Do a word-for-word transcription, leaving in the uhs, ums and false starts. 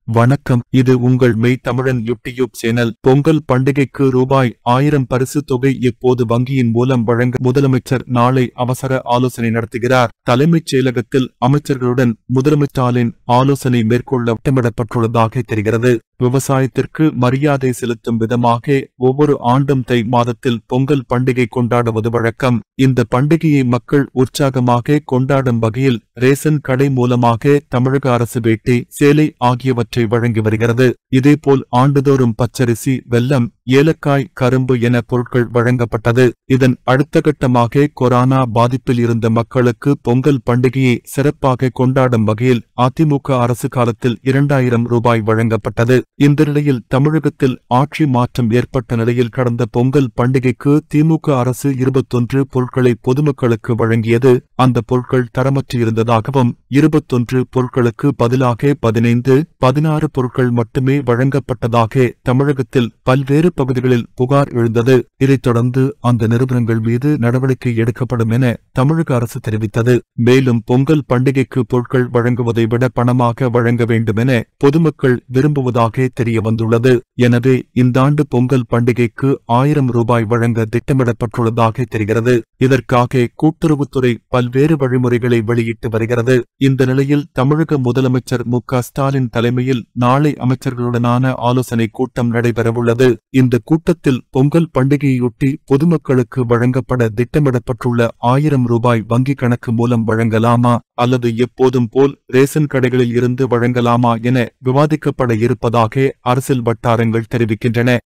வணக்கம், இது உங்கள் மெய் தமிழன் யூடியூப் சேனல். பொங்கல் பண்டிகைக்கு ரூபாய் ஆயிரம் பரிசு தொகை எப்போது வங்கியின் மூலம் வழங்க முதலமைச்சர் நாளை அவசர ஆலோசனை நடத்துகிறார். தலைமைச் செயலகத்தில் அமைச்சர்களுடன் முதலமைச்சரின் ஆலோசனை மேற்கொள்ள திட்டமிடப்பட்டுள்ளதாக தெரிகிறது. விவசாயத்திற்கு மரியாதை செலுத்தும் விதமாக ஒவ்வொரு ஆண்டும் தை மாதத்தில் பொங்கல் பண்டிகை கொண்டாடுவது வழக்கம். இந்த பண்டிகையை மக்கள் உற்சாகமாக கொண்டாடும் வகையில் ரேஷன் கடை மூலமாக தமிழக அரசு வேட்டி, சேலை ஆகியவற்றை வழங்கி வருகிறது. இதேபோல் ஆண்டுதோறும் பச்சரிசி, வெல்லம், ஏலக்காய், கரும்பு என பொருட்கள் வழங்கப்பட்டது. இதன் அடுத்த கட்டமாக கொரோனா பாதிப்பில் இருந்த மக்களுக்கு பொங்கல் பண்டிகையை சிறப்பாக கொண்டாடும் வகையில் அதிமுக அரசு காலத்தில் இரண்டாயிரம் ரூபாய் வழங்கப்பட்டது. இந்த நிலையில் தமிழகத்தில் ஆட்சி மாற்றம் ஏற்பட்ட நிலையில் கடந்த பொங்கல் பண்டிகைக்கு திமுக அரசு இருபத்தொன்று பொருட்களை பொதுமக்களுக்கு வழங்கியது. அந்த பொருட்கள் தரமற்று இருந்ததாகவும் இருபத்தொன்று பொருட்களுக்கு பதிலாக பதினைந்து, பதினாறு பொருட்கள் மட்டுமே வழங்கப்பட்டதாக தமிழகத்தில் பல்வேறு பகுதிகளில் புகார் எழுந்தது. இதைத் தொடர்ந்து அந்த நிறுவனங்கள் மீது நடவடிக்கை எடுக்கப்படும் என தமிழக அரசு தெரிவித்தது. மேலும் பொங்கல் பண்டிகைக்கு பொருட்கள் வழங்குவதை விட பணமாக வழங்க வேண்டும் என பொதுமக்கள் விரும்புவதாக தெரிய வந்துள்ளது. எனவே இந்தாண்டு பொங்கல் பண்டிகைக்கு ஆயிரம் ரூபாய் வழங்க திட்டமிடப்பட்டுள்ளதாக தெரிகிறது. இதற்காக கூட்டுறவுத்துறை பல்வேறு வழிமுறைகளை வெளியிட்டு வருகிறது. இந்த நிலையில் தமிழக முதலமைச்சர் மு க ஸ்டாலின் தலைமையில் நாளை அமைச்சர்களுடனான ஆலோசனை கூட்டம் நடைபெறவுள்ளது. இந்த கூட்டத்தில் பொங்கல் பண்டிகையொட்டி பொதுமக்களுக்கு வழங்கப்பட திட்டமிடப்பட்டுள்ள ஆயிரம் ரூபாய் வங்கிக் கணக்கு மூலம் வழங்கலாமா அல்லது எப்போதும் போல் ரேஷன் கடைகளில் இருந்து வழங்கலாமா என விவாதிக்கப்பட இருப்பதாக அரசியல் வட்டாரங்கள் தெரிவிக்கின்றன.